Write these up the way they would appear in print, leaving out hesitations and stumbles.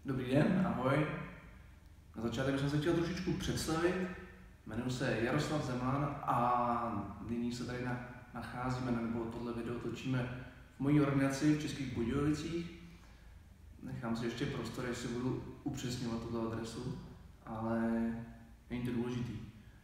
Dobrý den, ahoj. Na začátek jsem se chtěl trošičku představit. Jmenuji se Jaroslav Zeman a nyní se tady nacházíme, nebo tohle video točíme v mojí ordinaci v Českých Budějovicích. Nechám si ještě prostor, jestli budu upřesňovat tuto adresu, ale není to důležitý.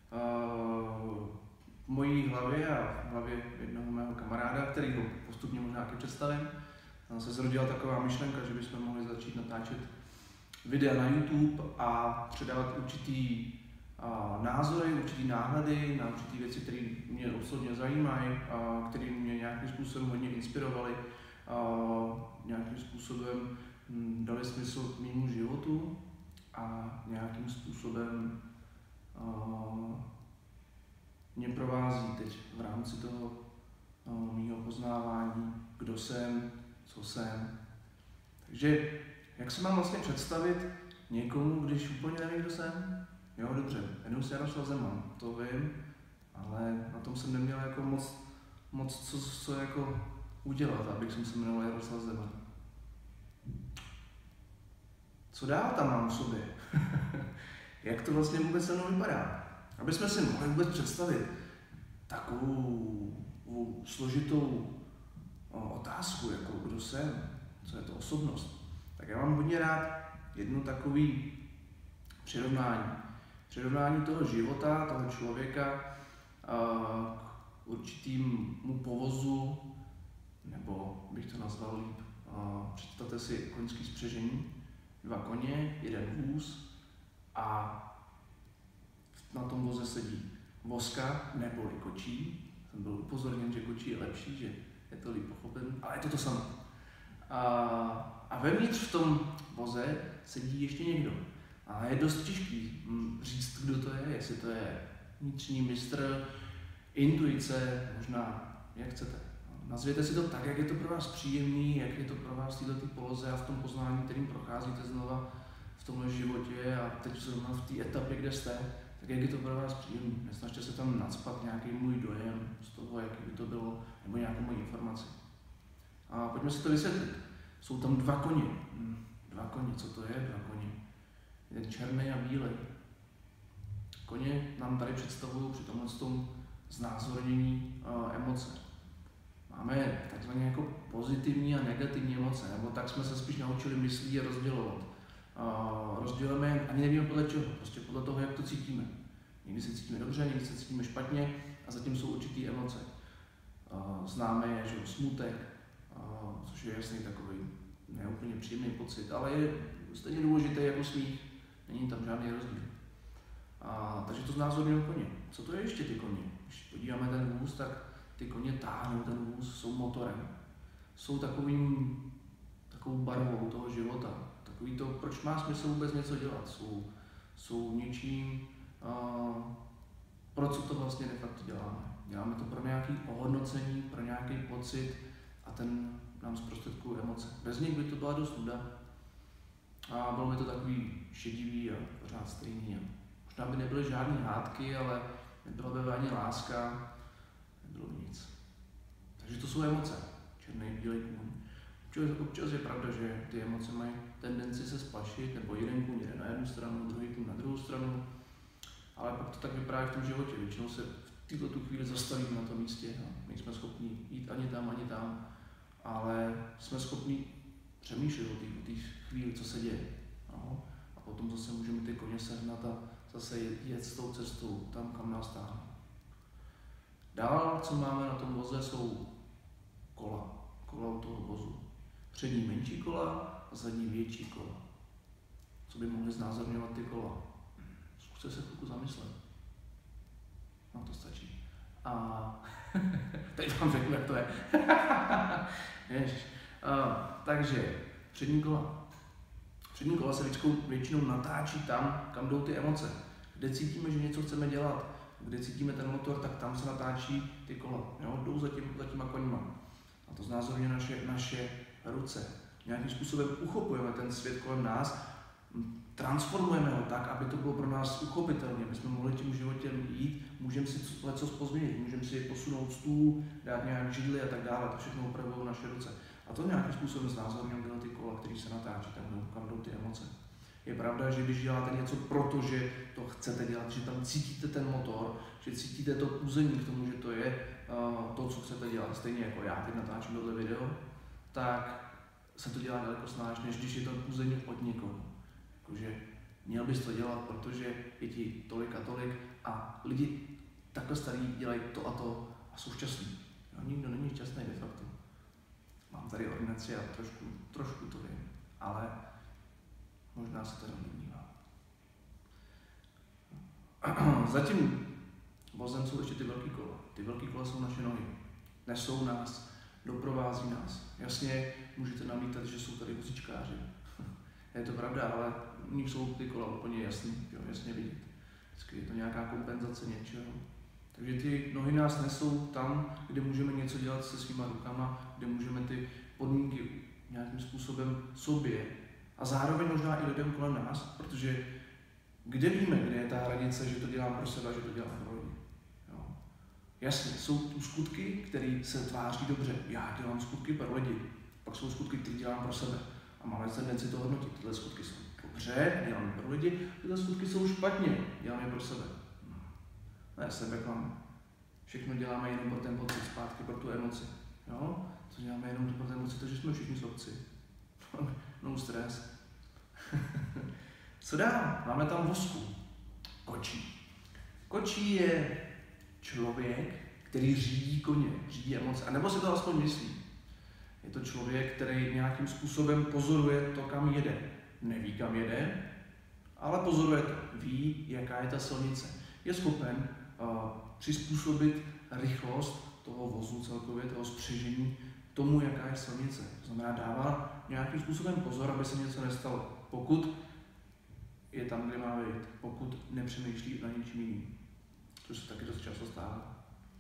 V mojí hlavě a v hlavě jednoho mého kamaráda, který ho postupně možná taky představím, se zrodila taková myšlenka, že bychom mohli začít natáčet videa na YouTube a předávat určitý názory, určitý náhledy na určitý věci, které mě osobně zajímají, které mě nějakým způsobem hodně inspirovaly, nějakým způsobem dali smysl mému životu a nějakým způsobem mě provází teď v rámci toho mého poznávání, kdo jsem, co jsem. Takže jak se mám vlastně představit někomu, když úplně nevím, kdo jsem? Jo, dobře, jmenuji se Jaroslav Zeman, to vím, ale na tom jsem neměl jako moc co jako udělat, abych se jmenoval Jaroslav Zeman. Co dál tam mám v sobě? Jak to vlastně vůbec se mnou vypadá? Aby jsme si mohli vůbec představit takovou složitou otázku, jako kdo jsem, co je to osobnost, tak já mám hodně rád jedno takový přirovnání. Přirovnání toho života, toho člověka k určitýmu povozu, nebo bych to nazval líp, představte si koňský spřežení, 2 koně, 1 vůz a na tom voze sedí voska neboli kočí. Jsem byl upozorněn, že kočí je lepší, že je to líp pochopen, ale je to samé. A vevnitř v tom voze sedí ještě někdo. A je dost těžký říct, kdo to je, jestli to je vnitřní mistr, intuice, možná jak chcete. Nazvěte si to tak, jak je to pro vás příjemný, jak je to pro vás v této poloze a v tom poznání, kterým procházíte znova v tomhle životě a teď zrovna v té etapě, kde jste, tak jak je to pro vás příjemný. Nesnažte se tam nacpat nějaký můj dojem z toho, jak by to bylo, nebo nějakou moji informaci. A pojďme si to vysvětlit. Jsou tam 2 koně. 2 koně, co to je 2 koně? Jeden černý a bílej. Koně nám tady představují při tomhle znázornění emoce. Máme takzvané jako pozitivní a negativní emoce, nebo tak jsme se spíš naučili myslí a rozdělovat. Rozdělujeme, ani nevíme podle čeho, prostě podle toho, jak to cítíme. Někdy se cítíme dobře, někdy se cítíme špatně a zatím jsou určitý emoce. Známe je, že smutek, což je jasný takový neúplně příjemný pocit, ale je stejně důležité jako smích, není tam žádný rozdíl. Takže to znázorňují koně. Co to je ještě ty koně? Když podíváme ten vůz, tak ty koně táhnou ten vůz, jsou motorem. Jsou takovou barvou toho života. Takový to, proč má smysl vůbec něco dělat. Jsou něčím, pro co to vlastně de facto děláme. Děláme to pro nějaké ohodnocení, pro nějaký pocit a ten nám zprostředkuje emoce. Bez nich by to byla dost nuda a bylo by to takový šedivý a pořád stejný. Možná by nebyly žádné hádky, ale nebyla by ani láska, nebylo nic. Takže to jsou emoce. Černý, bílý kůň. Občas je pravda, že ty emoce mají tendenci se splašit, nebo jeden kůň jde na jednu stranu, druhý kůň na druhou stranu, ale pak to tak vypadá v tom životě. Většinou se v této chvíli zastavíme na tom místě a nejsme schopni jít ani tam, ale jsme schopni přemýšlet o té chvíli, co se děje. No. A potom zase můžeme ty koně sehnat a zase jet s tou cestou tam, kam nás táhne. Dál, co máme na tom voze, jsou kola u toho vozu. Přední menší kola a zadní větší kola. Co by mohly znázorňovat ty kola? Zkuste se chvilku zamyslet. No to stačí. A teď vám řeknu, jak to je. Takže přední kola. Přední kola se většinou natáčí tam, kam jdou ty emoce. Kde cítíme, že něco chceme dělat, kde cítíme ten motor, tak tam se natáčí ty kola. Jo? Jdou za těma koňma. A to znázorňuje naše ruce. Nějakým způsobem uchopujeme ten svět kolem nás, transformujeme ho tak, aby to bylo pro nás uchopitelné, aby jsme mohli tím životem jít, můžeme si leco pozměnit, můžeme si posunout stůl, dát nějak židli a tak dále, to všechno upravují naše ruce. A to nějakým způsobem znázorňují ty kola, který se natáčí, kam jdou ty emoce. Je pravda, že když děláte něco protože to chcete dělat, že tam cítíte ten motor, že cítíte to puzení k tomu, že to je to, co chcete dělat, stejně jako já teď natáčím tohle video, tak se to dělá daleko snáž, než když je to puzení od někoho. Jakože měl bys to dělat, protože je ti tolik a tolik a lidi takhle starí dělají to a jsou šťastní. Jo, nikdo není šťastný de facto. Mám tady ordinaci a trošku to vím, ale možná se to nevnímá. Zatím vozem jsou ještě ty velký kola. Ty velký kola jsou naše nohy. Nesou nás, doprovází nás. Jasně, můžete namítat, že jsou tady vozíčkáři. Je to pravda, ale u nich jsou ty kola úplně jasný, jo, jasně vidět. Vždycky je to nějaká kompenzace něčeho. Takže ty nohy nás nesou tam, kde můžeme něco dělat se svýma rukama, kde můžeme ty podmínky nějakým způsobem sobě a zároveň možná i lidem kolem nás, protože kde víme, kde je ta hranice, že to dělám pro sebe, že to dělám pro lidi. Jo. Jasně, jsou tu skutky, které se tváří dobře. Já dělám skutky pro lidi, pak jsou skutky, které dělám pro sebe. A máme tendenci to hodnotit. Tyhle skutky jsou dobře, dělám pro lidi, tyhle skutky jsou špatně, dělám je pro sebe. Ne, sebeklam. Všechno děláme jenom pro ten pocit, zpátky pro tu emoci. Jo? Co děláme jenom pro ten pocit, že jsme všichni sobci. No stres. Co dál? Máme tam vosku. Kočí. Kočí je člověk, který řídí koně, řídí emoce. A nebo si to aspoň myslí. Je to člověk, který nějakým způsobem pozoruje to, kam jede. Neví, kam jede, ale pozoruje to. Ví, jaká je ta silnice. Je schopen přizpůsobit rychlost toho vozu celkově, toho spřežení tomu, jaká je silnice. To znamená, dává nějakým způsobem pozor, aby se něco nestalo. Pokud je tam, kde má být, pokud nepřemýšlí na ničím jiným. Což se taky dost často stává.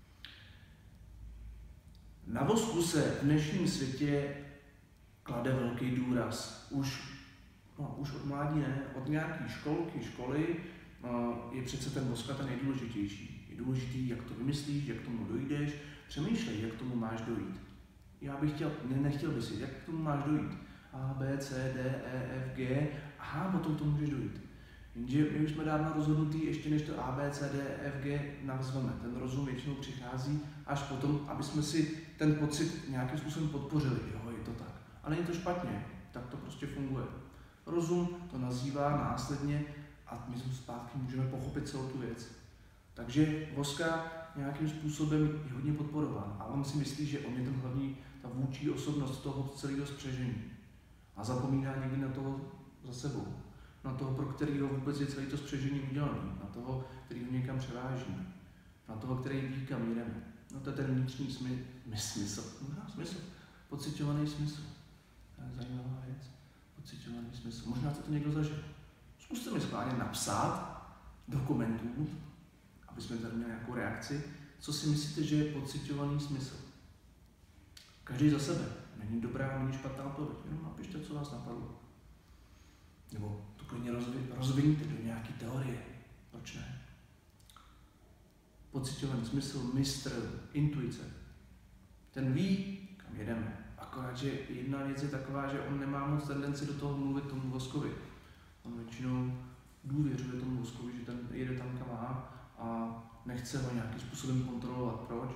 Na vozku se v dnešním světě klade velký důraz. Už od mládí ne, od nějaké školy je přece ten voska ten nejdůležitější. Je důležitý, jak to vymyslíš, jak k tomu dojdeš, přemýšlej, jak k tomu máš dojít. Já bych nechtěl by si, jak k tomu máš dojít. A, B, C, D, E, F, G, aha, potom to můžeš dojít. Jenže my už jsme dávno rozhodnutí, ještě než to A, B, C, D, E, F, G nazveme. Ten rozum většinou přichází až potom, aby jsme si ten pocit nějakým způsobem podpořili. Jo, je to tak. A není to špatně, tak to prostě funguje. Rozum to nazývá následně a my zpátky můžeme pochopit celou tu věc. Takže voska nějakým způsobem je hodně podporován a on si myslí, že on je ten hlavní, ta vůdčí osobnost toho celého spřežení. A zapomíná někdy na toho za sebou. Na toho, pro kterého vůbec je celé to spřežení udělané. Na toho, který ho někam převáží. Na toho, který ví, kam jedeme. No to je ten vnitřní smysl. Pociťovaný smysl. To je zajímavá věc. Pociťovaný smysl. Možná jste to někdo zažil. Zkuste mi schválně napsat dokumentů, aby jsme tady měli nějakou reakci, co si myslíte, že je pociťovaný smysl. Každý za sebe. Není dobrá, není špatná odpověď. Jenom napište, co vás napadlo. Nebo to klidně rozviníte do nějaké teorie. Proč ne? Pociťovaný smysl, mistr, intuice. Ten ví, kam jedeme. Akorát, že jedna věc je taková, že on nemá moc tendenci do toho mluvit tomu voskovi. On většinou důvěřuje tomu voskovi, že ten jede tam, kam má a nechce ho nějakým způsobem kontrolovat. Proč?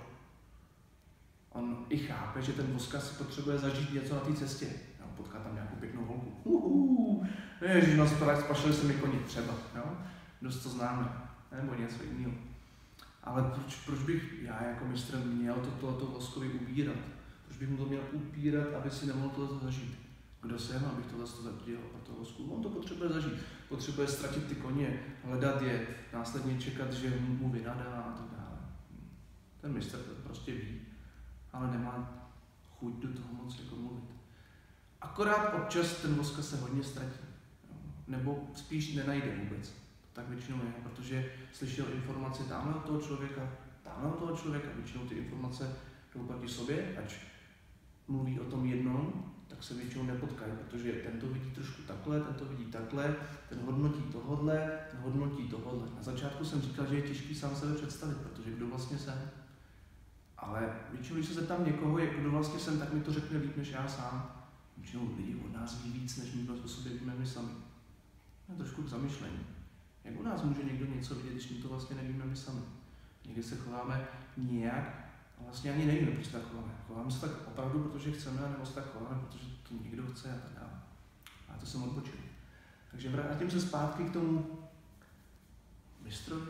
On i chápe, že ten voska si potřebuje zažít něco na té cestě. Jo, potká tam nějakou pěknou holku. Ježiš, no spašili se mi koni třeba. Jo? Dost to známe. Nebo něco jiného. Ale proč bych já jako mistr měl tohleto voskovi ubírat? Proč bych mu to měl upírat, aby si nemohl tohle zažít? Kdo jsem, abych tohle zadělal pro toho vosku? On to potřebuje zažít. Potřebuje ztratit ty koně, hledat je, následně čekat, že mu vynadá a tak dále. Ten mistr to prostě ví, ale nemá chuť do toho moc jako mluvit. Akorát občas ten voska se hodně ztratí. Nebo spíš nenajde vůbec. Tak většinou je, protože slyšel informace tamhle od toho člověka, většinou ty informace jdou proti sobě, ať mluví o tom jednom, tak se většinou nepotkají, protože ten to vidí trošku takhle, ten to vidí takhle, ten hodnotí tohodle, ten hodnotí tohodle. Na začátku jsem říkal, že je těžký sám sebe představit, protože kdo vlastně jsem. Ale většinou, když se zeptám někoho, kdo vlastně jsem, tak mi to řekne líp než já sám. Většinou lidi od nás ví víc, než my o sobě víme my sami. Je trošku k zamyšlení. Jak u nás může někdo něco vidět, když my to vlastně nevíme my sami? Někdy se chováme nějak a vlastně ani nevíme, proč se tak chováme. Chováme se tak opravdu, protože chceme, nebo se tak chováme, protože to někdo chce a tak dále. A to jsem odbočil. Takže vrátím se zpátky k tomu mistrovi.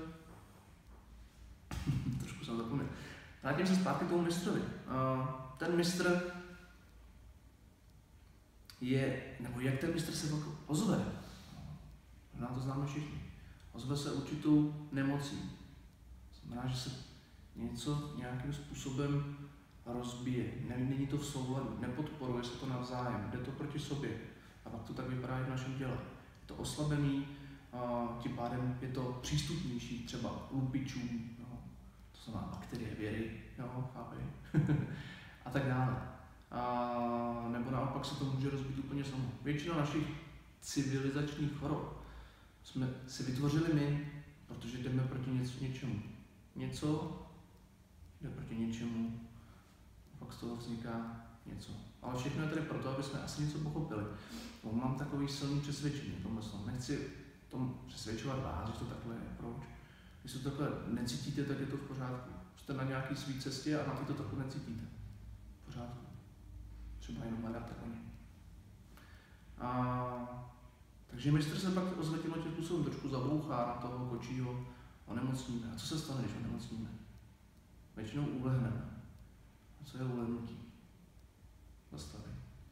Trošku jsem zapomněl. Vrátím se zpátky k tomu mistrovi. Ten mistr je, nebo jak ten mistr se ozve. Možná to známe všichni. Ozve se určitou nemocí. Znamená, že se něco nějakým způsobem rozbije. Není to v souladu, nepodporuje se to navzájem, jde to proti sobě. A pak to tak vypadá i v našem těle. Je to oslabený, tím pádem je to přístupnější třeba lupičům, to znamená bakterie, věry, chápej, a tak dále. Nebo naopak se to může rozbít úplně samo. Většina našich civilizačních chorob jsme si vytvořili my, protože jdeme proti něčemu. Něco jde proti něčemu, a pak z toho vzniká něco. Ale všechno je tady proto, aby jsme asi něco pochopili. Mám takový silný přesvědčení, nechci tom přesvědčovat vás, že to takhle je. Proč? Když to takhle necítíte, tak je to v pořádku. Jste na nějaký svý cestě a na ty to takhle necítíte. V pořádku. Třeba jenom hledáte o ně. Takže mistr se pak ozve tímhle způsobem trošku zabouchá na toho kočího, onemocníme. A co se stane, když onemocníme? Většinou ulehneme. A co je ulehnutí? Zastaví.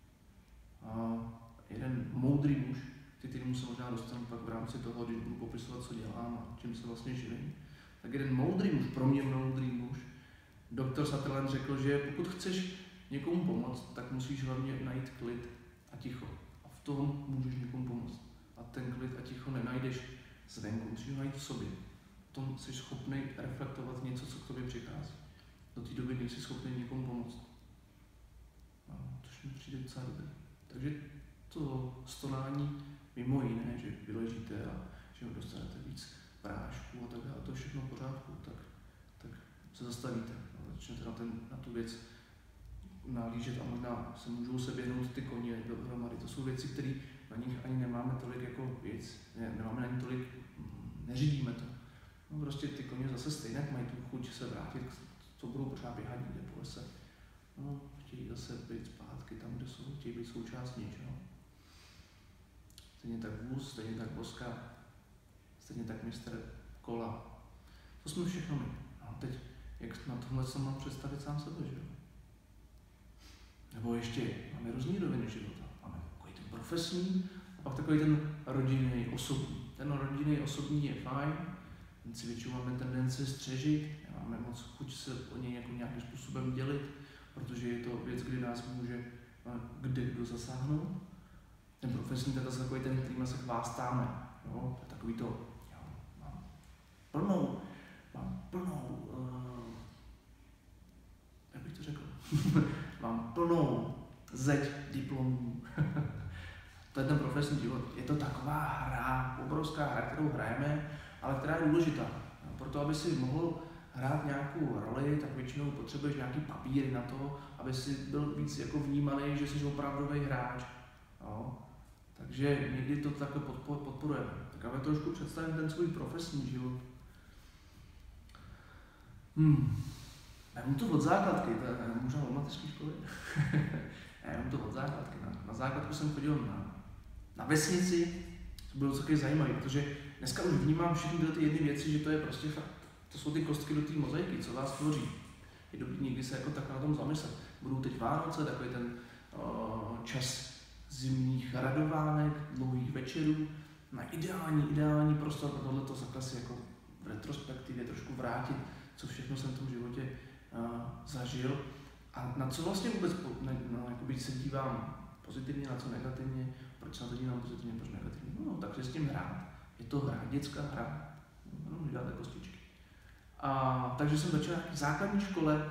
Jeden moudrý muž, kterému se možná dostanu pak v rámci toho, když budu popisovat, co dělám a čím se vlastně živím, tak jeden moudrý muž, pro mě moudrý muž, doktor Sutherland řekl, že pokud chceš někomu pomoct, tak musíš hlavně najít klid a ticho. A v tom můžeš někomu pomoct. A ten klid a ticho nenajdeš zvenku, musíš ho najít v sobě. V tom jsi schopný reflektovat něco, co k tobě přichází. Do té doby nejsi schopný někomu pomoct. Což mi přijde docela dobrý. Takže to stonání mimo jiné, že vyležíte a že dostanete víc prášků a tak dále, to je všechno v pořádku, tak se zastavíte a začnete na tu věc nahlížet a možná se můžou seběhnout ty koně dohromady. To jsou věci, které na nich ani nemáme tolik jako věc, nemáme na ní tolik, neřídíme to. No prostě ty koně zase stejně mají tu chuť se vrátit, co budou pořád běhat někde po lese. No, chtějí zase být zpátky tam, kde jsou, chtějí být součást něčeho. Stejně tak vůz, stejně tak boska, stejně tak mistr kola. To jsme všechno my. A teď, jak na tohle se mám představit sám sebe, že jo? Nebo ještě máme různý roviny života. Máme takový ten profesní a pak takový ten rodinný, osobní. Ten rodinný, osobní je fajn, ten si většinou máme tendenci střežit, nemáme moc chuť se o něj jako nějakým způsobem dělit, protože je to věc, kdy nás může kdo zasáhnout. Ten profesní je takový ten, kterým se chvástáme. Jo? To je takový to, jo, mám plnou, jak bych to řekl, mám plnou zeď diplomů. To je ten profesní život. Je to taková hra, obrovská hra, kterou hrajeme, ale která je důležitá. Proto, aby si mohl hrát nějakou roli, tak většinou potřebuješ nějaký papíry na to, aby si byl víc jako vnímaný, že jsi opravdový hráč. Jo? Takže někdy to takhle podporujeme. Tak aby trošku představím ten svůj profesní život. Já mám to od základky, to je možná od mateřské školy. Já mám to od základky. Na základku jsem chodil na vesnici, to bylo takový zajímavý, protože dneska už vnímám všechny tyhle ty jedny věci, že to je prostě fakt, to jsou ty kostky do té mozaiky, co vás tvoří. Je dobrý někdy se jako tak na tom zamyslet. Budou teď Vánoce, takový ten čas zimních radovánek, dlouhých večerů, na ideální prostor pro tohleto takhle si jako v retrospektivě trošku vrátit, co všechno jsem v tom životě zažil a na co vlastně vůbec se dívám pozitivně, na co negativně, proč se na to dívám pozitivně, proč negativně. No, takže s tím hrát. Je to hra, dětská hra. No, děláte kostičky. Takže jsem začal v základní škole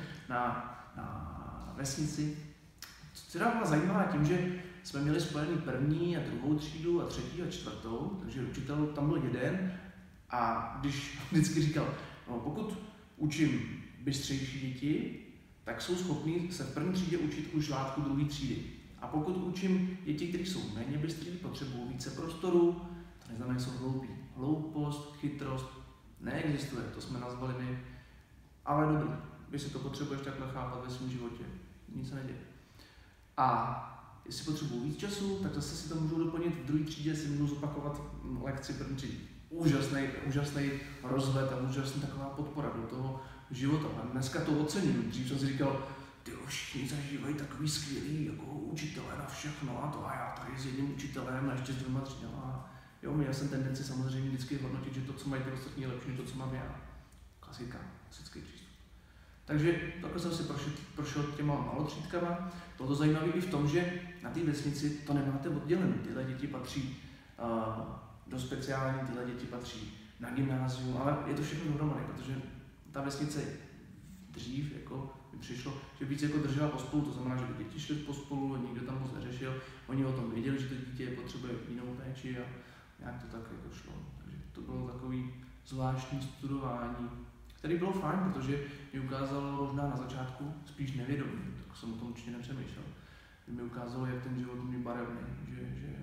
na vesnici. Která byla zajímavá tím, že jsme měli spojený první a druhou třídu a třetí a čtvrtou, takže učitel tam byl jeden a když vždycky říkal, no, pokud učím bystřejší děti, tak jsou schopní se v první třídě učit už látku druhé třídy. A pokud učím děti, které jsou méně bystří, potřebují více prostoru, to neznamená, že jsou hloupí. Hloupost, chytrost neexistuje, to jsme nazvali my. Ale dobrý, vy si to potřebuješ takhle chápat ve svém životě. Nic se neděje. A jestli potřebuji víc času, tak zase si to můžu doplnit v druhé třídě, si můžu zopakovat lekci první třídy. Úžasný rozhled a úžasná taková podpora do toho života. A dneska to ocením. Dřív jsem si říkal, ty všichni zažívají takový skvělý jako učitelé na všechno a já tady s jedním učitelem a ještě s 2 třídama. Jo, já jsem tendenci samozřejmě vždycky hodnotit, že to, co mají ty ostatní, je lepší než to, co mám já. Klasika, klasický přístup. Takže takhle jsem si prošel těma malotřídkama. Bylo to zajímavé i v tom, že na té vesnici to nemáte oddělené. Tyhle děti patří do speciální, tyhle děti patří na gymnázium, ale je to všechno dohromady, protože ta vesnice dřív jako mi přišlo, že víc jako držela pospolu, to znamená, že ty děti šly pospolu, nikdo tam moc neřešil, oni o tom věděli, že to dítě potřebuje jinou péči a nějak to tak jako šlo. Takže to bylo takový zvláštní studování, který bylo fajn, protože mi ukázalo možná na začátku, spíš nevědomí, tak jsem o tom určitě nepřemýšlel, že mi ukázalo, jak ten život je barevný, že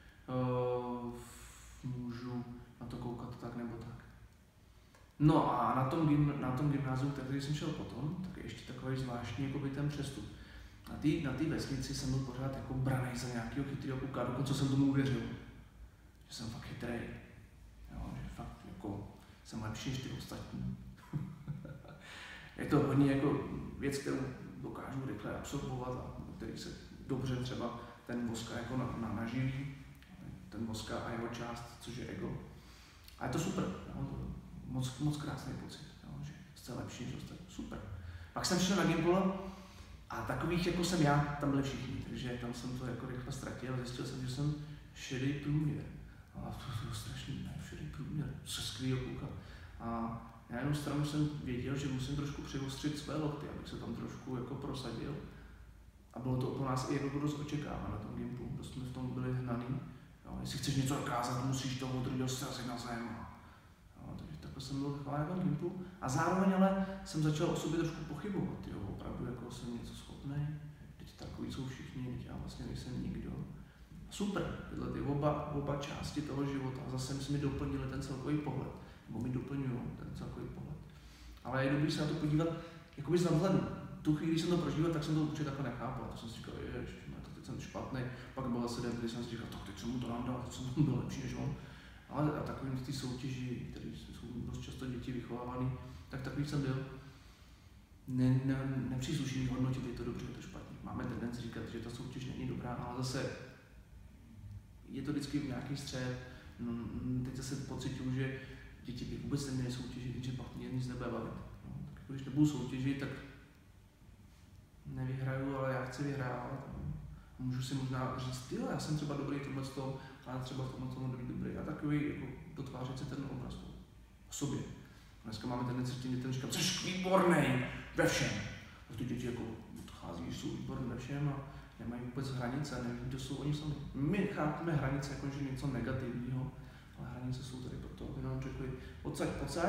můžu na to koukat tak nebo tak. No a na tom gymnáziu, který jsem šel potom, tak je ještě takový zvláštní jako by ten přestup. Na té vesnici jsem byl pořád jako branej za nějakého chytrého kluka, dokonce jsem tomu uvěřil, že jsem fakt chytrej, jo, že fakt jako jsem lepší než ty ostatní. Je to hodně jako věc, kterou dokážu rychle absorbovat a který se dobře třeba ten voska jako naživí, ten voska a jeho část, což je ego. A je to super, jo, moc krásný pocit, jo, že jste lepší než ostatní, super. Pak jsem šel na Gimpolo a takových jako jsem já, tam byli všichni, takže tam jsem to jako rychle ztratil a zjistil jsem, že jsem šedý průměr. A to bylo strašný, ne, šedý průměr, se skvělého kluka. A na jednu stranu jsem věděl, že musím trošku přiostřit své lokty, abych se tam trošku jako prosadil. A bylo to po nás i jako dost očekávané na tom Gimplu, dost jsme v tom byli hnaný. Jo, jestli chceš něco dokázat, musíš toho druhého srazit na zem. Takže takhle jsem byl chválen na tom Gimplu. A zároveň ale jsem začal o sobě trošku pochybovat. Jo, opravdu jako jsem něco schopný, teď takový jsou všichni, teď já vlastně nejsem nikdo. Super, tyhle ty oba části toho života zase mi doplnili ten celkový pohled. Nebo mi doplňují ten celkový pohled. Ale je dobrý se na to podívat jakoby z nadhledu. Tu chvíli, když jsem to prožíval, tak jsem to určitě takhle nechápal. To jsem si říkal, tak teď jsem špatný. Pak byl zase den, kdy jsem si říkal, tak teď jsem mu to nám dal, to jsem byl lepší než on. Ale a takovým ty soutěži, které jsou dost často děti vychovávané, tak takový jsem byl. Nepřísluší mi hodnotit, je to dobře, je to špatně. Máme tendenci říkat, že ta soutěž není dobrá, ale zase je to vždycky nějaký střed. Teď zase pocituju, že děti by vůbec neměly soutěžit, že pak mě nic nebude bavit. No, tak když nebudu soutěžit, tak nevyhraju, ale já chci vyhrávat. No. Můžu si možná říct, jo, já jsem třeba dobrý v tomhle tom, ale třeba v tomhle tom dobrý. A takový jako dotvářet si ten obraz o sobě. Dneska máme tendenci s tím dětem říkat, jsi výborný ve všem. A ty děti jako odchází, že jsou výborný ve všem a nemají vůbec hranice, neví, kdo jsou oni sami. My chápeme hranice jako že něco negativního, ale hranice jsou tady proto, aby nám řekli, pojď,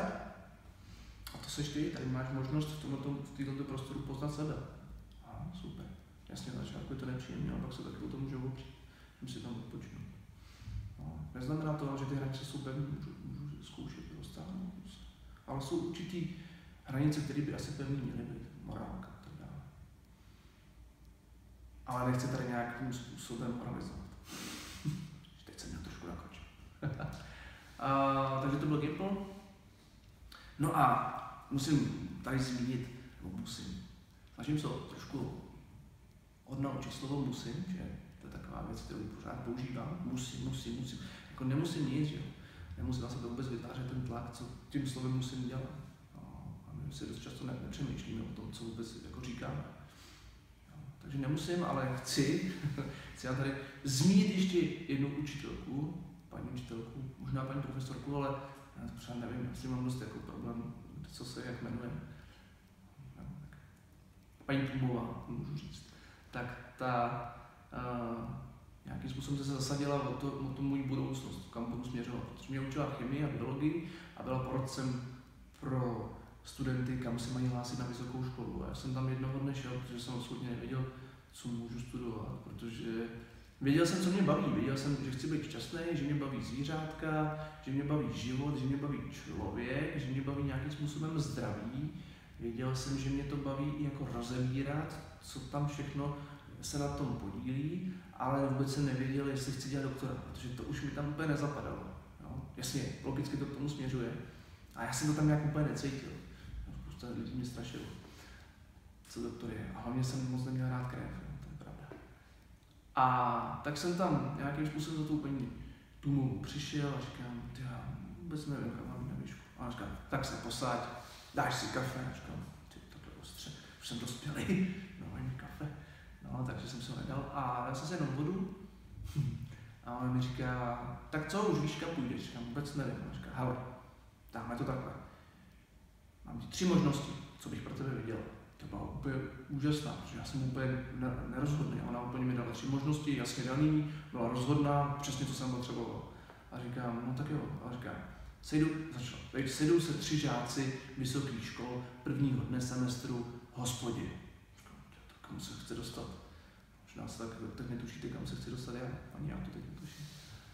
a to seš ty, tady máš možnost v této prostoru poznat sebe. A super, jasně, na začátku je to nepříjemné, ale pak se taky o tom můžu opřít, že si tam odpočinu. No, neznamená to, že ty hranice jsou pevné, můžu zkoušet dostáhnout. Ale jsou určitý hranice, které by asi pevný měly být, morálka a tak dále. Ale nechci tady nějakým způsobem moralizovat. Teď jsem měl trošku nakočil. Takže to byl Gimpl. No a musím tady zmínit, snažím se trošku odnaučit slovo musím, že to je taková věc, kterou pořád používám. Musím. Jako nemusím nic, že jo. Nemusím se to vůbec vytvářet ten tlak, co tím slovem musím dělat. A my si dost často nepřemýšlíme o tom, co vůbec jako říkáme. Takže nemusím, ale chci já tady zmínit ještě jednu učitelku, paní učitelku, možná paní profesorku, ale já to třeba nevím, jestli mám dost jako problém, co se jak jmenuje. Paní Plumová, můžu říct. Tak ta nějakým způsobem se zasadila o tu můj budoucnost, kam budu směřovat. Protože mě učila chemii a biologii a byla poradcem pro studenty, kam se mají hlásit na vysokou školu. A já jsem tam jednoho dne šel, protože jsem absolutně nevěděl, co můžu studovat, protože věděl jsem, co mě baví. Věděl jsem, že chci být šťastný, že mě baví zvířátka, že mě baví život, že mě baví člověk, že mě baví nějakým způsobem zdraví. Věděl jsem, že mě to baví i jako rozebírat, co tam všechno se na tom podílí, ale vůbec jsem nevěděl, jestli chci dělat doktora, protože to už mi tam úplně nezapadalo. Jo? Jasně, logicky to k tomu směřuje, a já jsem to tam nějak úplně necítil. Spousta lidí mě strašilo, co doktor je. A hlavně jsem moc neměl rád krev, jo? To je pravda. A tak jsem tam nějakým způsobem za tou paní Tumovou přišel a říkám, já vůbec nevím, kam mám na výšku. A říkám, tak se posaď, dáš si kafe. A říkám, takhle ostře, už jsem dospělý, no mi kafe. No, takže jsem se ho nedal a dal jsem si jenom vodu. A on mi říká, tak co, už víš, kam půjdeš? Říkám, vůbec nevím. A říká, hele, dáme to takhle. Mám ti 3 možnosti, co bych pro tebe viděl. To byla úplně úžasná, protože já jsem úplně nerozhodný. Ona úplně mi dala 3 možnosti, jasně daný, byla rozhodná, přesně co jsem potřeboval. A říkám, no tak jo. A říkám, sejdou se 3 žáci vysokých škol prvního dne semestru v hospodě. Říkám, kam se chce dostat? Možná se tak netušíte, kam se chci dostat já, ani já to teď netuším.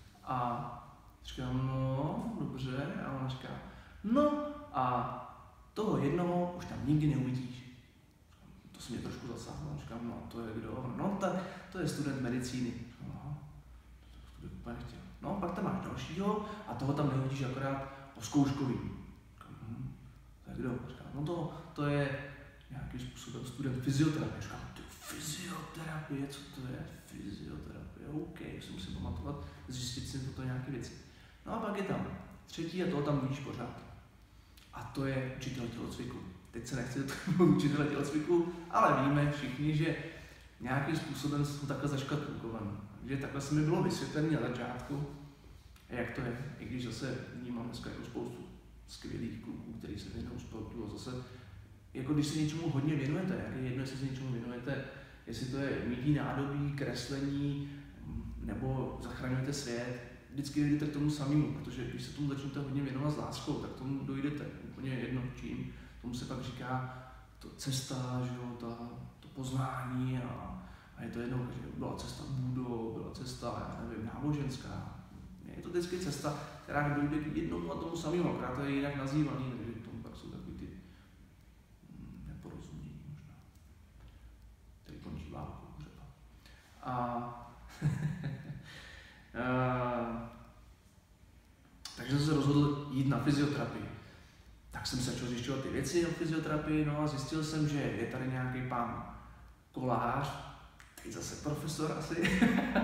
A říkám, no, dobře. A ona říká, no a toho jednoho už tam nikdy neuvidíš. To se mě trošku zasáhlo. Říkám, no to je kdo? No tak to je student medicíny. No, to bych úplně nechtěl. No, pak tam máš dalšího a toho tam neuvidíš akorát po zkouškový. Říkám, to je kdo? Říkám, no to je nějakým způsobem student fyzioterapie. Říkám, fyzioterapie, co to je? Fyzioterapie, OK, si musím pamatovat, zjistit si toto nějaké věci. No a pak je tam 3. a toho tam vidíš pořád. A to je učitel tělocviku. Teď se nechci učitele tělocviku, ale víme všichni, že nějakým způsobem jsou takhle zaškatulkovaný. Takže takhle se mi bylo vysvětlené na začátku, jak to je, i když zase vnímám dneska jako spoustu skvělých kluků, kteří se věnují sportu a zase, jako když se něčemu hodně věnujete, jak je jedno, jestli se něčemu věnujete, jestli to je mýtí nádobí, kreslení, nebo zachraňujete svět, vždycky jdete k tomu samému, protože když se tomu začnete hodně věnovat s láskou, tak tomu dojdete úplně jedno čím. Tomu se pak říká to cesta, že jo, to poznání a je to jedno, že byla cesta Budo, byla cesta, já nevím, náboženská. Je to vždycky cesta, která dojde k jednomu a tomu samému, akorát to je jinak nazývaný, takže k tomu pak jsou takový ty neporozumění možná. Tady končí válku, třeba. Takže jsem se rozhodl jít na fyzioterapii. Tak jsem se začal zjišťovat ty věci o fyzioterapii, no a zjistil jsem, že je tady nějaký pán Kolář, teď zase profesor asi,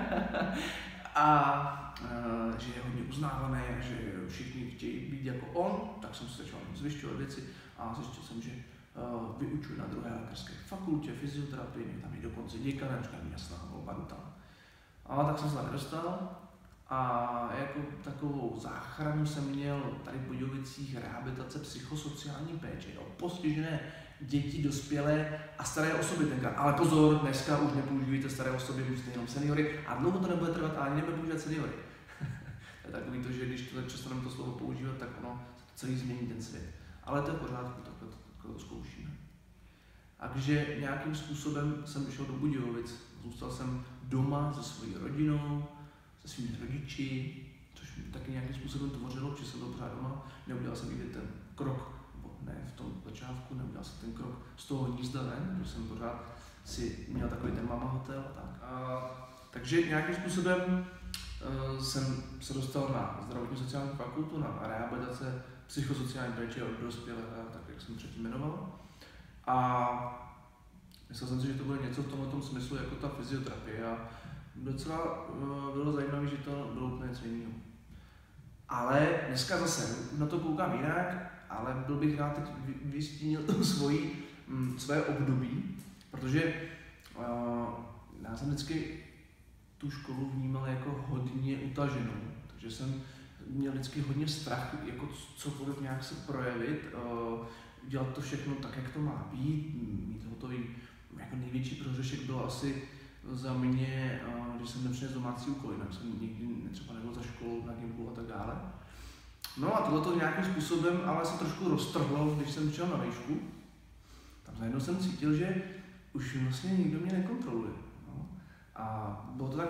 a že je hodně uznávaný, že všichni chtějí být jako on, tak jsem se začal zjišťovat věci a zjistil jsem, že vyučuji na 2. lékařské fakultě fyzioterapii, mě tam je dokonce děkan, říkám, jasná, volba tam. A tak jsem se tam dostal. A jako takovou záchranu jsem měl tady v Budějovicích rehabilitace psychosociální péče o postižené děti, dospělé a staré osoby tenkrát. Ale pozor, dneska už nepoužívejte staré osoby, musíte jenom seniory a dlouho to nebude trvat, ale ani nebude používat seniory. To je takový to, že když přestaneme to slovo používat, tak ono celý změní ten svět. Ale to je v pořádku, takhle to zkoušíme. Takže nějakým způsobem jsem šel do Budějovic, zůstal jsem doma se svojí rodinou, se svými rodiči, což mi taky nějakým způsobem tvořilo, že jsem byl pořád doma. Neudělal jsem nikdy ten krok, ne v tom začátku, neudělal jsem ten krok z toho hnízda ven, protože jsem pořád si měl takový ten mama hotel a tak. Takže nějakým způsobem jsem se dostal na zdravotní sociální fakultu, na rehabilitace psychosociální péče od dospělého, tak jak jsem předtím jmenoval. A myslel jsem si, že to bude něco v tomhle smyslu jako ta fyzioterapie. A docela bylo zajímavé, že to bylo úplně něco jiného. Ale dneska zase na to koukám jinak, ale byl bych rád teď vystínil své období, protože já jsem vždycky tu školu vnímal jako hodně utaženou, takže jsem měl vždycky hodně strach, jako cokoliv nějak se projevit, dělat to všechno tak, jak to má být, mít hotový. Jako největší prohřešek bylo asi za mě, když jsem nepřinesl domácí úkoly, jinak jsem nikdy třeba nebyl za školou na gymku a tak dále. No a tohleto nějakým způsobem ale se trošku roztrhlo, když jsem šel na výšku. Tam najednou jsem cítil, že už vlastně nikdo mě nekontroluje. No. A bylo to tak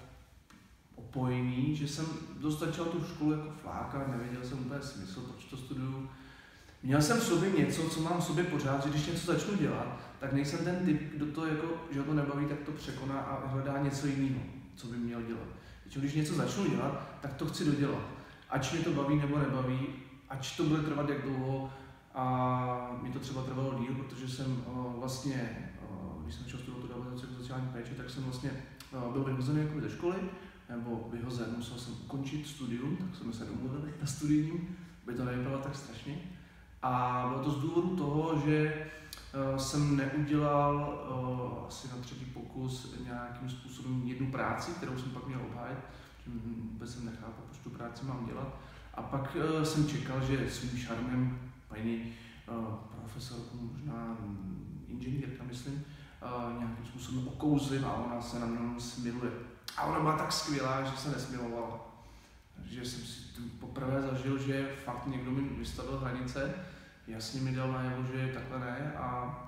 opojený, že jsem začal tu školu jako flákat, nevěděl jsem úplně smysl, proč to studuju. Měl jsem v sobě něco, co mám v sobě pořád, že když něco začnu dělat, tak nejsem ten typ, kdo to jako, že ho to nebaví, tak to překoná a hledá něco jiného, co by měl dělat. Když něco začnu dělat, tak to chci dodělat. Ať mě to baví nebo nebaví, ať to bude trvat jak dlouho, a mi to třeba trvalo díl, protože jsem vlastně, když jsem začal studovat rehabilitaci sociální péče, tak jsem vlastně byl vyhozený jako ze školy, nebo vyhozen, musel jsem ukončit studium, tak jsme se domluvili na studijním, by to nevypadalo tak strašně. A bylo to z důvodu toho, že jsem neudělal asi na třetí pokus nějakým způsobem jednu práci, kterou jsem pak měl obhájit, že vůbec jsem nechápal, proč tu práci mám dělat. A pak jsem čekal, že svým šarmem paní profesorku, možná inženýrka, myslím, nějakým způsobem okouzlím a ona se na mnou smiluje. A ona byla tak skvělá, že se nesmilovala. Že jsem si poprvé zažil, že fakt někdo mi vystavil hranice, jasně mi dal najevo, že takhle ne, a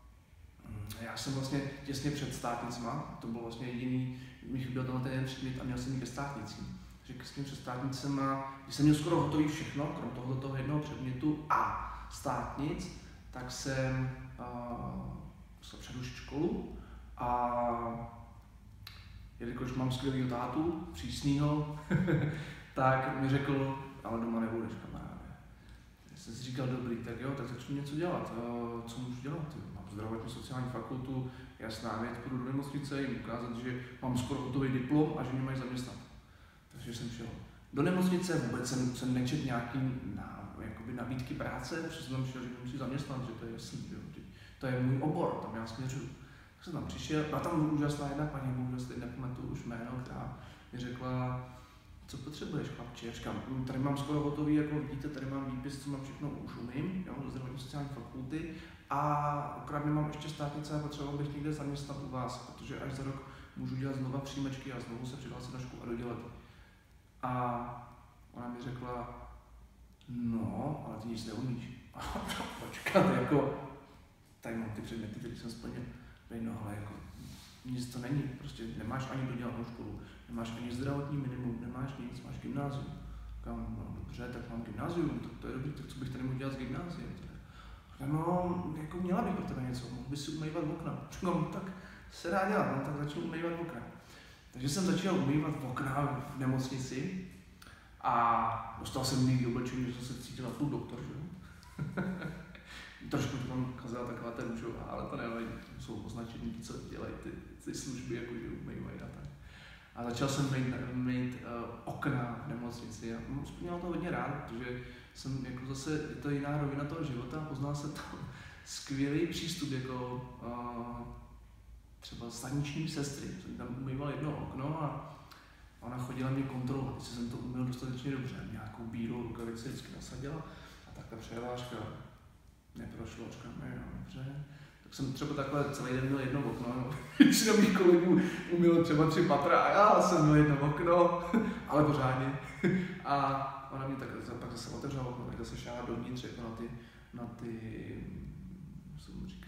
já jsem vlastně těsně před státnicima, to bylo vlastně jediný, mi chyběl ten předmět a měl jsem jít ke státnicím. Takže těsně před státnicema, když jsem měl skoro hotový všechno, krom tohoto jednoho předmětu a státnic, tak jsem musel předušit školu a jelikož mám skvělýho tátu, přísnýho, tak mi řekl, ale doma nebudeš, kamaráde. Já jsem si říkal, dobrý, tak jo, tak začnu něco dělat. Co můžu dělat? Mám zdravotní sociální fakultu, jasná věc, půjdu do nemocnice, jim ukázat, že mám skoro hotový diplom a že mě mají zaměstnat. Takže jsem šel do nemocnice, vůbec jsem nečetl nějaký nabídky práce, protože jsem šel, že mě musí zaměstnat, že to je jasný, že to je můj obor, tam já směřuju. Tak jsem tam přišel, a tam úžasná jedna paní, bohužel si nepamatuju už jméno, která mi řekla, co potřebuješ, chlapče? Já říkám, tady mám skoro hotový, jako vidíte, tady mám výpis, co mám všechno už umím, jo, do zdravotní sociální fakulty, a okrát nemám ještě státnice a potřeboval bych někde zaměstnat u vás, protože až za rok můžu dělat znova příjmečky a znovu se přihlásit na školu a dodělat. A ona mi řekla, no, ale ty nic neumíš. Počkat, jako, tady mám ty předměty, které jsem splnil. No, ale jako, nic to není, prostě nemáš ani dodělanou školu, nemáš ani zdravotní minimum, nemáš nic, máš gymnázium. Říkám, no dobře, tak mám gymnázium, tak to je dobrý, tak co bych tady mohl dělat s gymnáziem? No, jako měla bych pro tebe něco, mohl bys si umývat okna. No, tak se dá dělat, no, tak začnu umývat okna. Takže jsem začal umývat okna v nemocnici a dostal jsem někdy oblečení, že jsem se cítil na půl doktor, že jo. Trošku to tam kazala taková ta růžová, ale to nevadí, jsou označení, co dělají ty služby, jako že umývají a tak. A začal jsem mít okna v nemocnici a měl to hodně rád, protože jsem jako zase, je to jiná rovina toho života a poznal jsem tam skvělý přístup, jako třeba staniční sestry, jsem tam umýval jedno okno a ona chodila mě kontrolovat, jestli jsem to uměl dostatečně dobře, nějakou bílou rukavici vždycky nasadila a tak ta přehláška neprošlo, říkám, dobře. Tak jsem třeba takhle celý den měl jedno okno, většina mých kolegů umělo třeba 3 patra a já jsem měl jedno okno, ale pořádně. A ona mě tak pak zase otevřela okno, tak zase šla dovnitř jako na ty, co mu říká,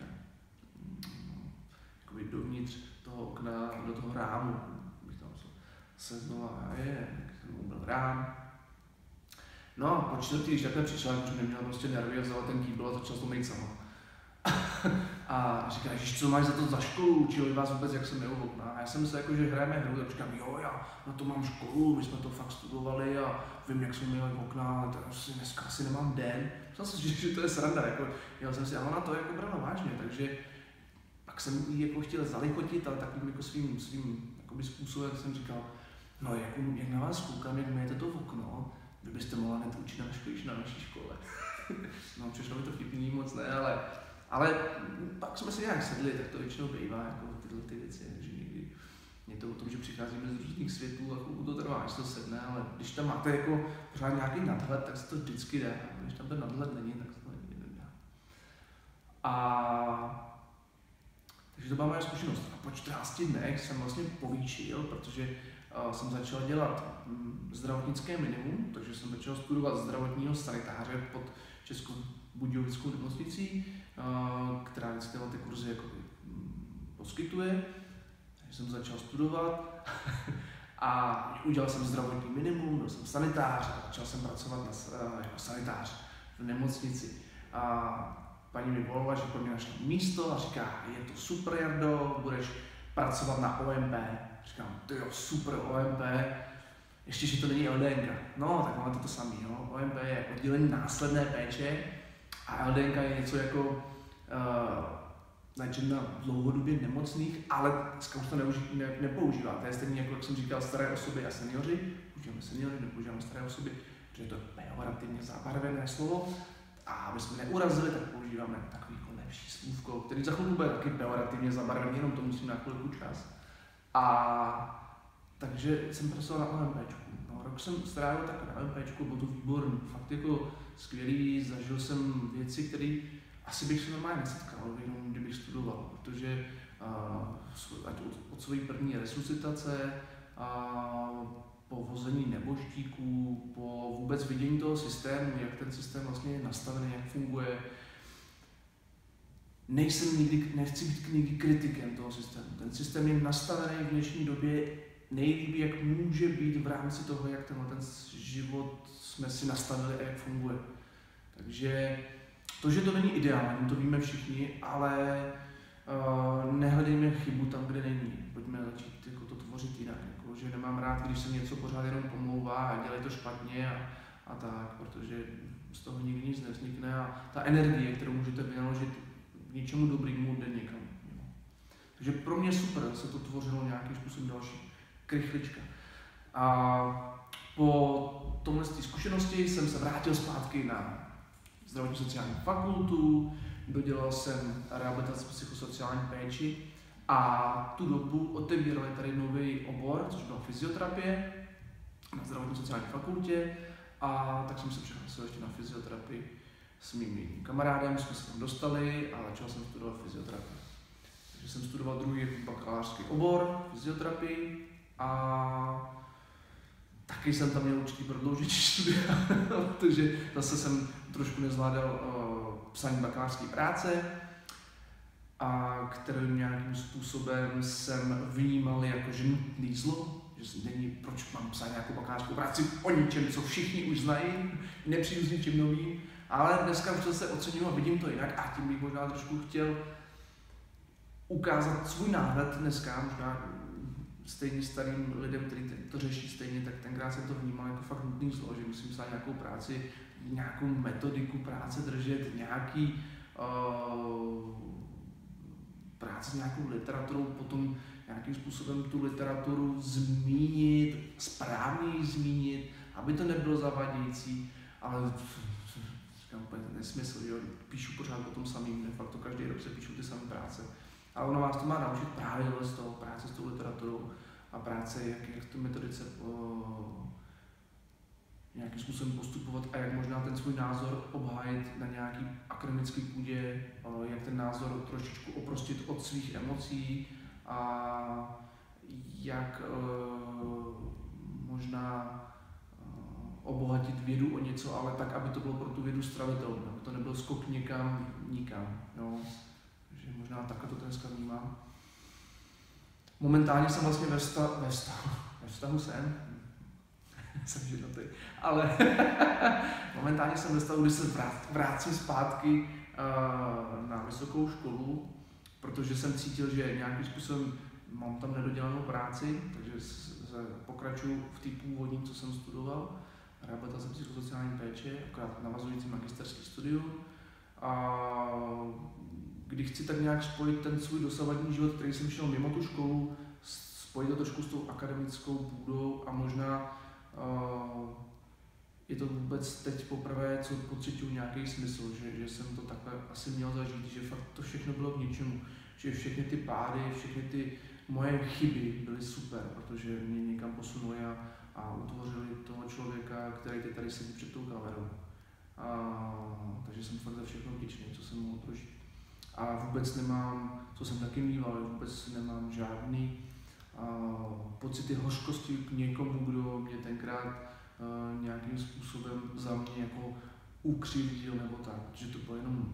jakoby dovnitř toho okna, do toho rámu, bych tam se znova, tak jsem umyl rám. No a po 4. když takhle přišla, protože neměla prostě nervy a vzala ten kýbl a začala to mít sama. A říká, ježiš, co máš za to za školu, učili vás vůbec, jak se myjou okna. A já jsem myslel, jako, že hrajeme hru, tak říkám, jo, já na to mám školu, my jsme to fakt studovali a vím, jak jsme myjeli okna, ale dneska asi nemám den. Myslel jsem si, že to je sranda, jako, já jsem si, a ona to jako brala vážně, takže pak jsem jí jako chtěl zalichotit, ale takovým jako svým jakoby způsobem jsem říkal, no jak na vás koukám, jak myjete to okno, vy byste mohla hned učit na naší škole. No, přišlo mi to vtipný moc ne, ale pak jsme si nějak sedli, tak to většinou bývá, jako tyhle ty věci, že někdy je to o tom, že přicházíme z různých světů a chvilku to trvá, až to sedne, ale když tam máte jako pořád nějaký nadhled, tak se to vždycky dá, a když tam ten nadhled není, tak se to nedá. Takže to byla moje zkušenost. A po 14 dnech jsem vlastně povýšil, protože jsem začal dělat zdravotnické minimum, takže jsem začal studovat zdravotního sanitáře pod Českou Budějovickou nemocnicí, která vždycky tyhle ty kurzy jako poskytuje. Takže jsem začal studovat a udělal jsem zdravotní minimum, byl jsem sanitář a začal jsem pracovat jako sanitář v nemocnici. A paní mi volala, že pro mě našla místo a říká, je to super, Jardo, budeš pracovat na OMP. Říkám, to jo, super OMP, ještě, že to není LDNka. No, tak máte to samý, jo. OMP je oddělení následné péče a LDNka je něco jako léčení na dlouhodobě nemocných, ale dneska už to nepoužívá. To je stejně jako, jak jsem říkal, staré osoby a seniori. Používáme seniory, nepoužíváme staré osoby, protože je to pejorativně zabarvené slovo. A aby jsme neurazili, tak používáme takový lepší slůvko, který za chvilku bude taky pejorativně zabarvený, jenom to musíme na chvilku čas. A takže jsem pracoval na OMPčku. No, rok jsem strávil tak na OMPčku, bylo to výborný, fakt jako skvělý, zažil jsem věci, které asi bych se normálně nesetkal, jenom kdybych studoval, protože ať od své první resuscitace, po vození nebožtíků, po vůbec vidění toho systému, jak ten systém vlastně je nastavený, jak funguje. Nechci být nikdy kritikem toho systému. Ten systém je nastavený v dnešní době nejlíp, jak může být v rámci toho, jak ten život jsme si nastavili a jak funguje. Takže to, že to není ideální, to víme všichni, ale nehledejme chybu tam, kde není. Pojďme začít jako to tvořit jinak. Jako, že nemám rád, když se něco pořád jenom pomlouvá a dělají to špatně a tak, protože z toho nikdy nic nevznikne a ta energie, kterou můžete vynaložit k něčemu dobrému, jde někam. Jo. Takže pro mě super se to tvořilo nějakým způsobem další krychlička. A po tomhle zkušenosti jsem se vrátil zpátky na zdravotní sociální fakultu, dodělal jsem rehabilitaci psychosociální péči a tu dobu otevírali tady nový obor, což byla fyzioterapie na zdravotní sociální fakultě a tak jsem se přihlásil ještě na fyzioterapii s mým jedním kamarádem, jsme se tam dostali a začal jsem studovat fyzioterapii. Takže jsem studoval druhý bakalářský obor fyzioterapii a taky jsem tam měl určitý prodloužení studia, protože zase jsem trošku nezvládal psaní bakalářské práce, a kterým nějakým způsobem jsem vnímal jako že nutný zlo, že není, proč mám psát nějakou bakalářskou práci o ničem, co všichni už znají, nepřijdu s ničím novým, ale dneska už se ocením a vidím to jinak a tím bych možná trošku chtěl ukázat svůj náhled dneska, možná stejně starým lidem, kteří to řeší stejně, tak tenkrát jsem to vnímal jako fakt nutný zlo, že musím psát nějakou práci, nějakou metodiku práce držet, nějaký práce s nějakou literaturou, potom nějakým způsobem tu literaturu zmínit, správně ji zmínit, aby to nebylo zavádějící, ale říkám úplně nesmysl, jo, píšu pořád o tom samým, de facto každý rok se píšou ty samé práce. Ale ono vás to má naučit právě z toho, práce s tou literaturou a práce, jak tu metodice nějakým způsobem postupovat a jak možná ten svůj názor obhájit na nějaký akademický půdě, jak ten názor trošičku oprostit od svých emocí a jak možná obohatit vědu o něco, ale tak, aby to bylo pro tu vědu stravitelné, aby to nebyl skok někam, nikam. Jo. Takže možná takhle to dneska vnímám. Momentálně jsem vlastně ve vztahu jsem ženatý, ale momentálně jsem ve stavu, kdy se vrátím zpátky na vysokou školu, protože jsem cítil, že nějakým způsobem mám tam nedodělanou práci, takže pokračuju v té původní, co jsem studoval, rehabilitace psychosociální péče, akorát navazující magisterský studium. A kdy chci tak nějak spojit ten svůj dosavadní život, který jsem šel mimo tu školu, spojit to trošku s tou akademickou půdou a možná je to vůbec teď poprvé, co pocituju nějaký smysl, že jsem to takhle asi měl zažít, že fakt to všechno bylo k ničemu, že všechny ty pády, všechny ty moje chyby byly super, protože mě někam posunuli a utvořili toho člověka, který teď tady sedí před tou kamerou. Takže jsem fakt za všechno vděčný, co jsem mohl prožít. A vůbec nemám, co jsem taky mýval, vůbec nemám žádný pocity hořkosti k někomu, kdo mě tenkrát nějakým způsobem za mě jako ukřivdil nebo tak, že to bylo jenom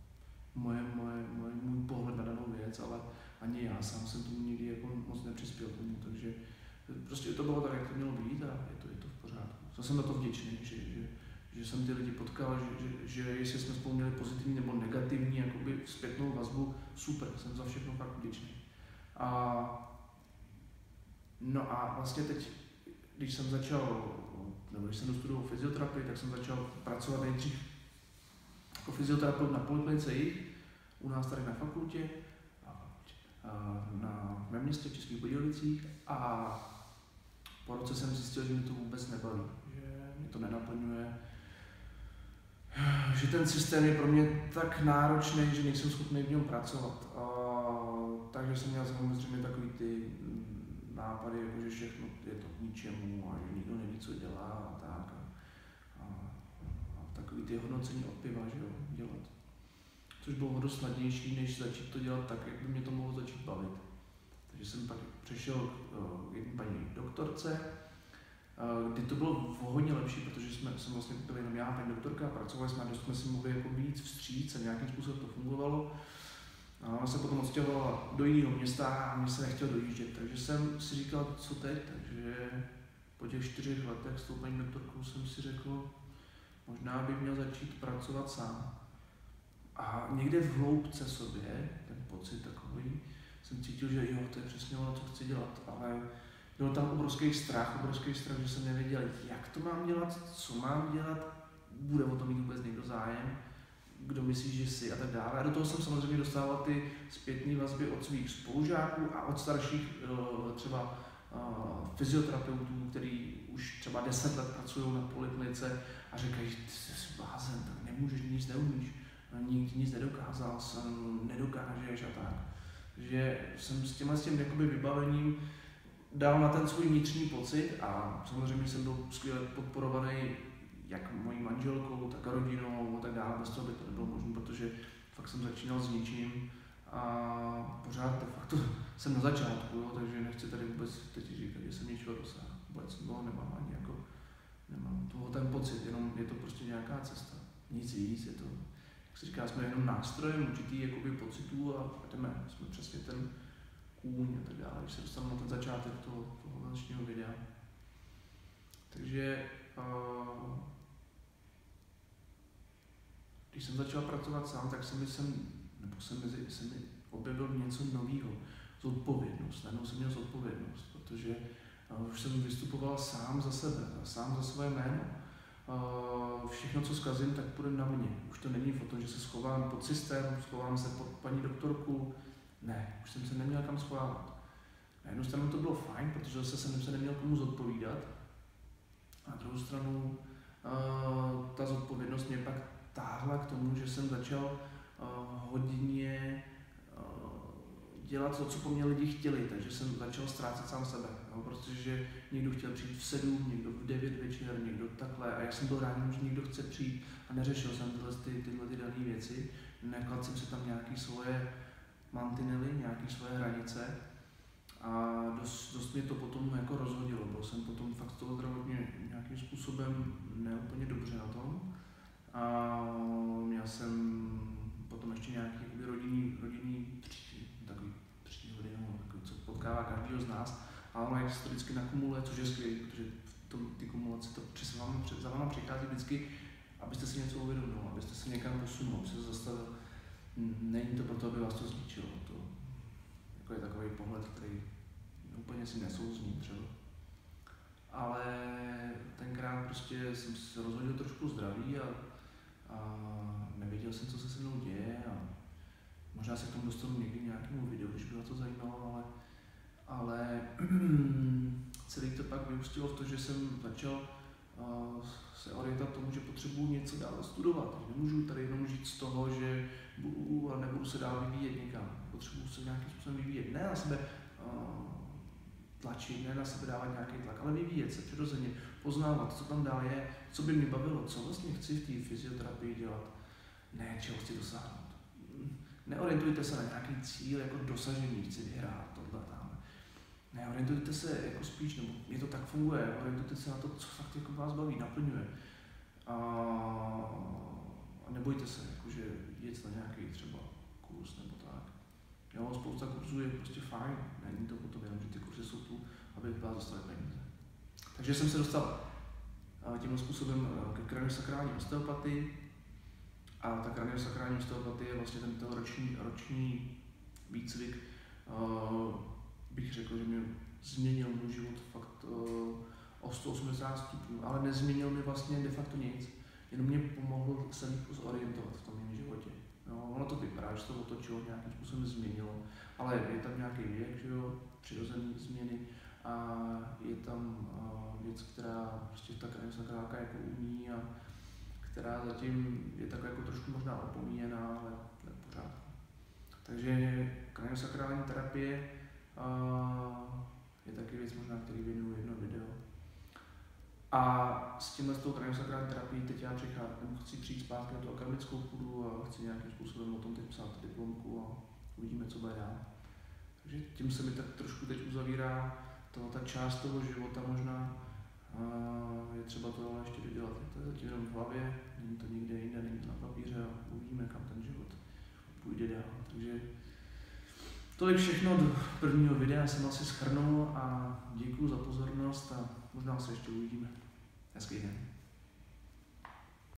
můj pohled na danou věc, ale ani já sám jsem tomu nikdy jako moc nepřispěl tomu, takže prostě to bylo tak, jak to mělo být a je to v pořádku. Jsem na to vděčný, že jsem ty lidi potkal, že jestli jsme spolu měli pozitivní nebo negativní jakoby zpětnou vazbu, super, jsem za všechno fakt vděčný. No a vlastně teď, když jsem dostudoval fyzioterapii, tak jsem začal pracovat nejdřív jako fyzioterapeut na poliklinice Jih, u nás tady na fakultě, ve městě v Českých Budějovicích a po roce jsem zjistil, že mi to vůbec nebaví, že mě to nenaplňuje, že ten systém je pro mě tak náročný, že nejsem schopný v něm pracovat. Takže jsem měl samozřejmě takový ty nápady, jako že všechno je to k ničemu a že nikdo neví, co dělá a tak. A takový ty hodnocení od piva, že jo, dělat. Což bylo dost snadnější, než začít to dělat tak, jak by mě to mohlo začít bavit. Takže jsem pak přešel k jedné paní doktorce, kdy to bylo hodně lepší, protože jsem vlastně byl jenom já, paní doktorka, pracovali jsme a dost jsme si mohli jako víc vstříc a nějakým způsobem to fungovalo. A ona se potom odstěhovala do jiného města a mě se nechtěl dojíždět, takže jsem si říkal, co teď, takže po těch 4 letech s tou paní doktorkou jsem si řekl, možná bych měl začít pracovat sám. A někde v hloubce sobě, ten pocit takový, jsem cítil, že jo, to je přesně ono, co chci dělat, ale byl tam obrovský strach, že jsem nevěděl, jak to mám dělat, co mám dělat, bude o tom mít vůbec někdo zájem, kdo myslí, že si a tak dále. A do toho jsem samozřejmě dostával ty zpětné vazby od svých spolužáků a od starších třeba fyzioterapeutů, který už třeba 10 let pracují na poliklinice a říkají, že ty jsi blázen, tak nemůžeš, nic neumíš, nikdy nic nedokázal, nedokážeš a tak. Že jsem s tím jakoby vybavením dal na ten svůj vnitřní pocit a samozřejmě jsem byl skvěle podporovaný jak mojí manželkou, tak a rodinou a tak dále, bez toho by to nebylo možné, protože fakt jsem začínal s ničím a pořád de facto jsem na začátku, jo, takže nechci tady vůbec teď říkat, že jsem něčeho dosáhl, vůbec toho nemám ani jako, nemám toho ten pocit, jenom je to prostě nějaká cesta, nic víc, je to, jak se říká, jsme jenom nástrojem určitý jakoby pocitů a jdeme, jsme přesně ten kůň a tak dále, když se dostanu na ten začátek toho dnešního videa. Takže když jsem začal pracovat sám, tak se mi objevilo něco nového, zodpovědnost. Najednou jsem měl zodpovědnost, protože už jsem vystupoval sám za sebe, sám za své jméno. Všechno, co zkazím, tak půjde na mě. Už to není o tom, že se schovám pod systém, schovám se pod paní doktorku. Ne, už jsem se neměl kam schovávat. Na jednu stranu to bylo fajn, protože zase jsem se neměl komu zodpovídat. A na druhou stranu ta zodpovědnost mě pak táhla k tomu, že jsem začal hodně dělat to, co po mně lidi chtěli, takže jsem začal ztrácet sám sebe, no, protože někdo chtěl přijít v 7, někdo v 9 večer, někdo takhle a já jsem byl rád, že někdo chce přijít a neřešil jsem tyhle dané věci, nekladl jsem si tam nějaké svoje mantinely, nějaké svoje hranice a dost mě to potom jako rozhodilo, byl jsem potom fakt z toho zdravotně nějakým způsobem neúplně dobře na tom a měl jsem potom ještě nějaký rodinný příhody, co potkává každýho z nás, ale ono jak se to vždycky nakumuluje, což je skvělé, protože ty kumulace to za váma přichází vždycky, abyste si něco uvědomil, abyste se někam posunul, abyste se zastavil. Není to proto, aby vás to zničilo. To jako je takový pohled, který úplně si nesouzní třeba. Ale tenkrát prostě jsem se rozhodl trošku zdraví a nevěděl jsem, co se se mnou děje a možná se k tomu dostanu někdy nějakému videu, když by vás to zajímalo, ale celý to pak vyústilo v to, že jsem začal se orientovat tomu, že potřebuji něco dále studovat. Nemůžu tady jenom žít z toho, že nebudu se dál vyvíjet někam. Potřebuji se nějakým způsobem vyvíjet. Ne na sebe tlačit, ne na sebe dávat nějaký tlak, ale vyvíjet se přirozeně, poznávat, co tam dál je, co by mě bavilo, co vlastně chci v té fyzioterapii dělat, ne čeho chci dosáhnout. Neorientujte se na nějaký cíl jako dosažení, chci vyhrát, tohle tam. Ne, orientujte se jako spíš, nebo je to tak funguje, orientujte se na to, co fakt jako vás baví, naplňuje. A nebojte se, jakože jít na nějaký třeba kurz nebo tak. Jo, spousta kurzů je prostě fajn, není to potom jenom, že ty kurzy jsou tu, aby vás dostali peníze. Takže jsem se dostal tímhle způsobem ke kraniosakrální osteopatii a ta kraniosakrální osteopatie je vlastně ten roční výcvik, bych řekl, že mě změnil můj život fakt o 180 stupňů, ale nezměnil mi vlastně de facto nic, jenom mě pomohlo se líp zorientovat v tom mém životě. Jo, ono to vypadá, že to otočilo, nějakým způsobem změnilo, ale je tam nějaký věk, že jo, přirozený změny a je tam věc, která prostě ta kraniosakrálka jako umí a která zatím je tak jako trošku možná opomíjená, ale pořád. Takže kraniosakrální terapie je taky věc možná, který věnuju jedno video. A s tímhle s tou kraniosakrální terapií teď já chci přijít zpátky na tu akademickou půdu a chci nějakým způsobem o tom teď psát diplomku a uvidíme, co bude dál. Takže tím se mi tak trošku teď uzavírá ta část toho života možná. Je třeba to ale ještě dodělat. To je zatím jenom v hlavě, není to nikde jinde, není to na papíře a uvidíme, kam ten život půjde dál. Takže tolik všechno do prvního videa jsem asi shrnul a děkuju za pozornost a možná se ještě uvidíme. Hezký den.